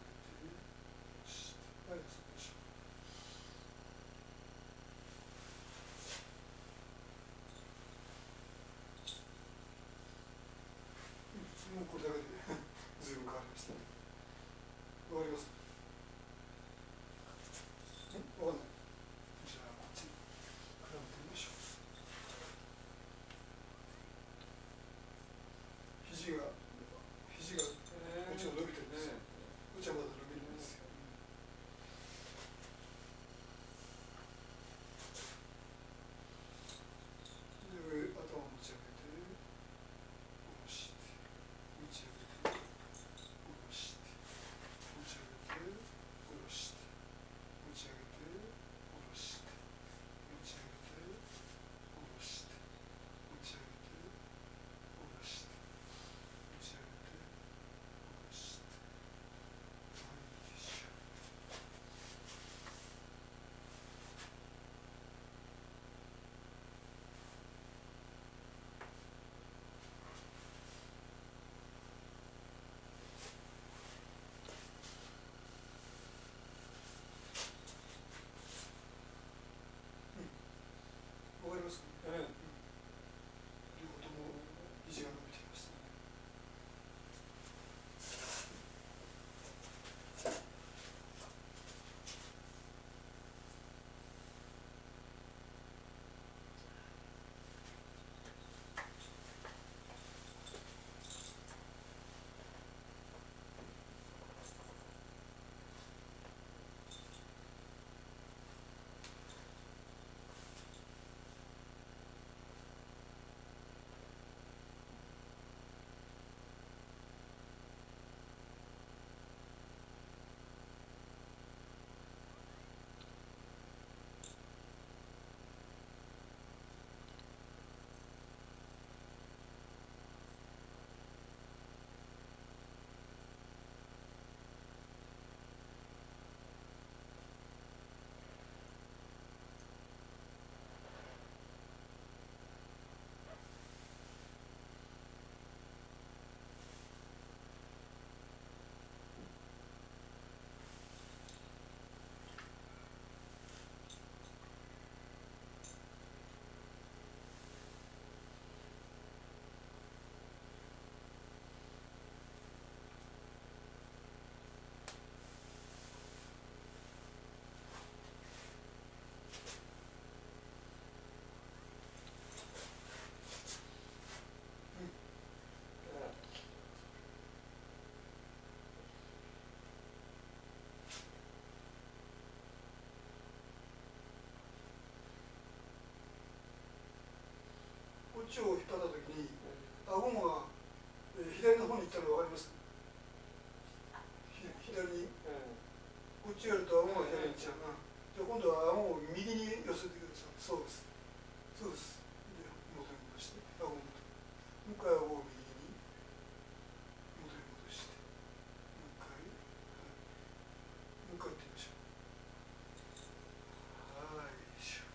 下げて、下して、はい、そうでしょう。 ちを引っ張った時に顎が左の方に行ったの分かります？左にこっちやると顎が左に行っちゃうな。じゃあ今度は顎を右に寄せてください。そうです。そうです。で元に戻して顎をもう一回顎を右に元に戻してもう一回、はい、もう一回やってみましょう。はい、よいしょ。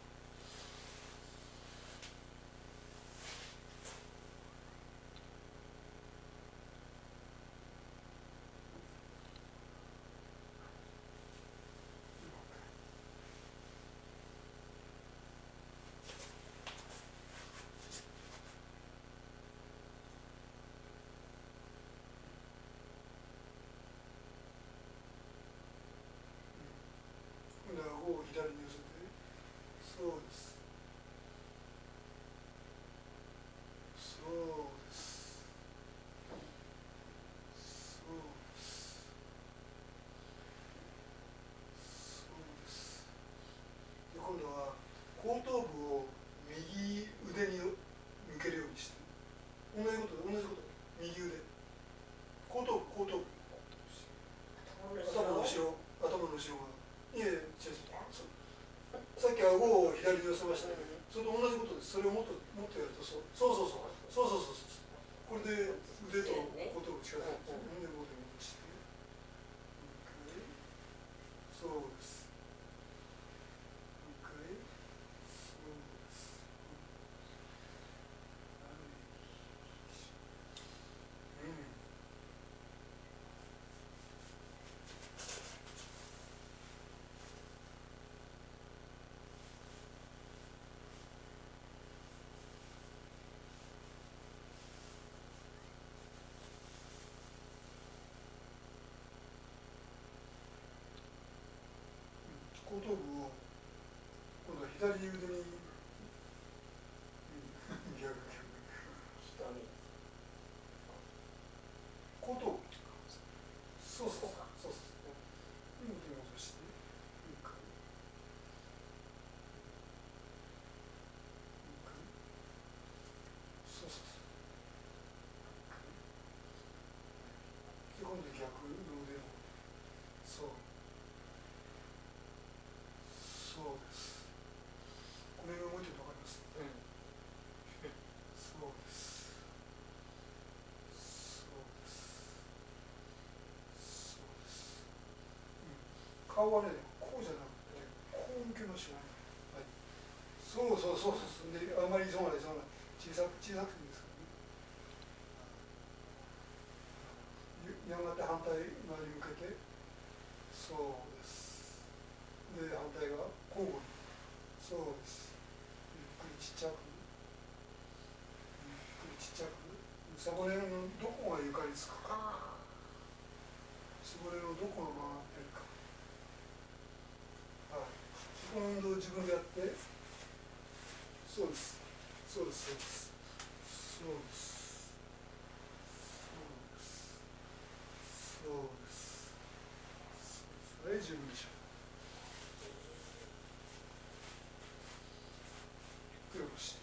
今度は顎を左に寄せて、そうです。そうです。そうです。そうです。で今度は後頭部を右腕に向けるようにして、同じこと、右腕、後頭部、頭の後ろが。いえ、違う。さっき顎を左に寄せましたね。それと同じことです。それをもっとやると、そう。これで腕と後頭部近づけて、胸元に戻して、そうです。もう一回、そうです。後頭部を今度は左腕に、逆。後頭部。そう。元に戻して、もう一回。そう。で今度逆の腕を、そう。そうです。これが動いてるの分かります？そうです。顔はね、こうじゃなくて、こう向けましょう。はい。そう。で、あまり急がない。小さくていいですからね。やがて反対側に向けて、そうです。で、反対側、交互に。そうです。ゆっくりちっちゃく。背骨のどこが床につくか。背骨のどこが曲がってるか。はい。この運動を自分でやって、そうです。はい、十分でしょう。ゆっくり押して。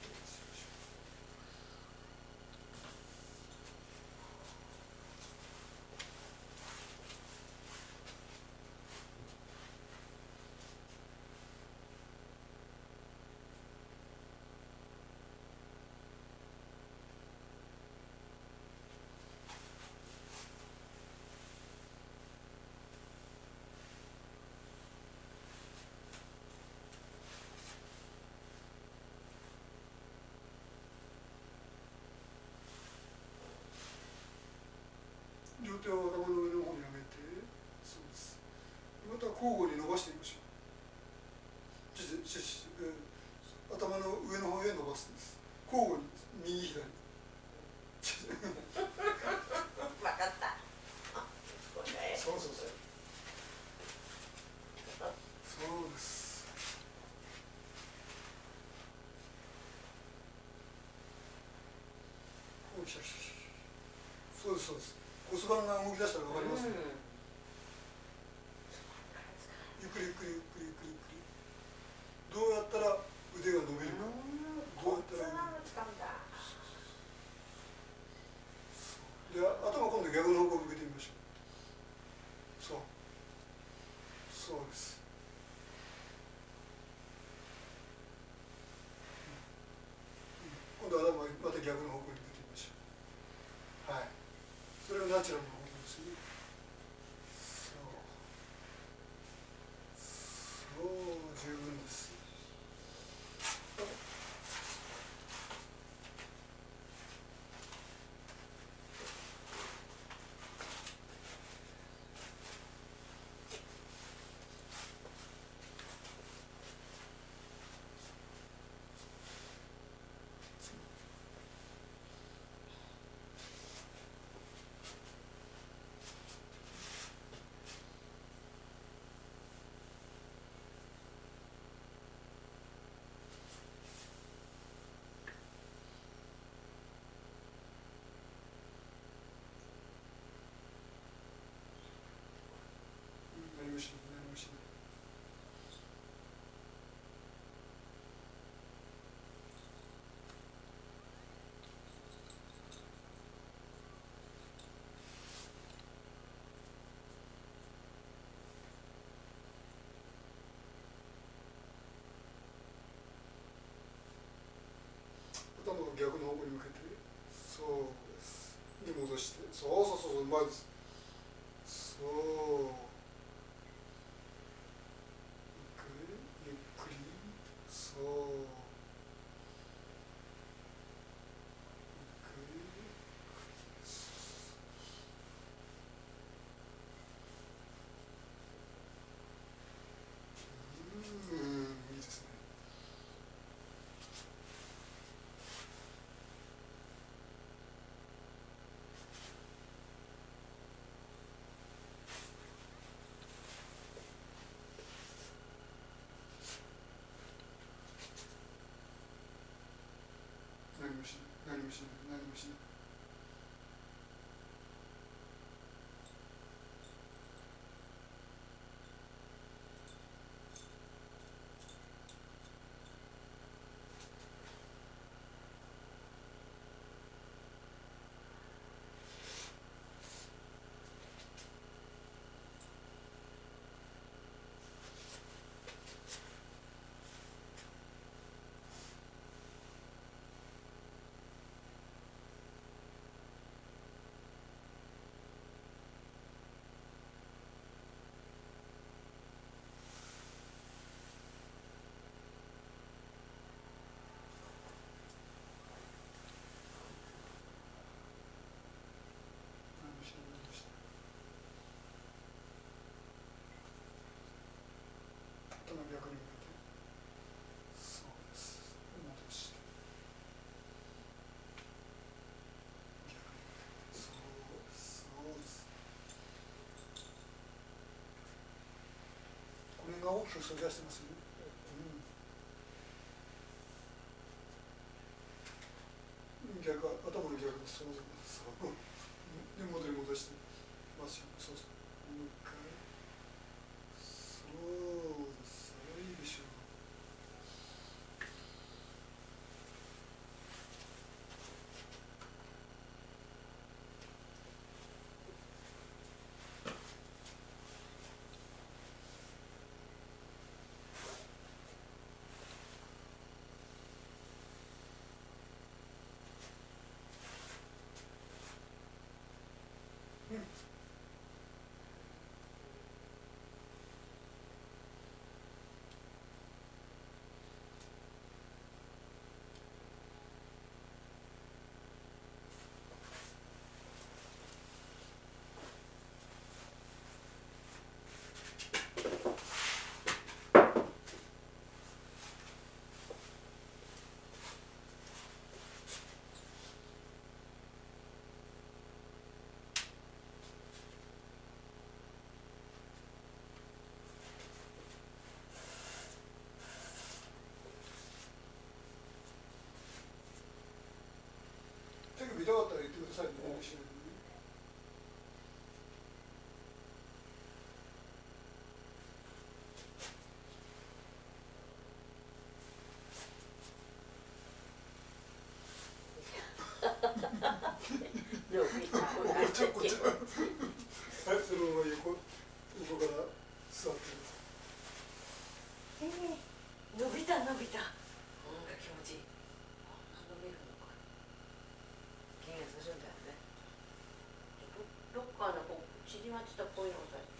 両手を頭の上の方に上げて、そうです。また交互に伸ばしてみましょう。頭の上の方へ伸ばすんです。交互に右左。 分かった。 そうです。そうです。骨盤が動き出したら分かりますね。ゆっくり。どうやったら腕が伸びるか。どうやったら。 そうです。今度は頭また逆の方向に出てみましょう。はい。それがナチュラルな方向ですね。そう。そう、十分です。何もしない、何もしない。頭を逆の方向に向けて、そうです。に戻して、そうそうそうそう、うまいです。そう。ゆっくり、そう。ゆっくり。いいですね。何もしない、何もしない、何もしない。何もしない、何もしない。頭逆に向けて、そうです。戻して、逆に、そうです、そうです。これが大きく反り出してますよね。逆、頭の逆です。そうそう。で、元に戻して、まっすぐ、そうそう。もう一回。そうです。いいでしょう。手首痛かったら言ってくださいね。はい、そのまま横から座ってください。 伸びた伸びた。なんか気持ちいい。こんな伸びるのか。筋肉するんだよね。どっかのこう縮まってたこういうのが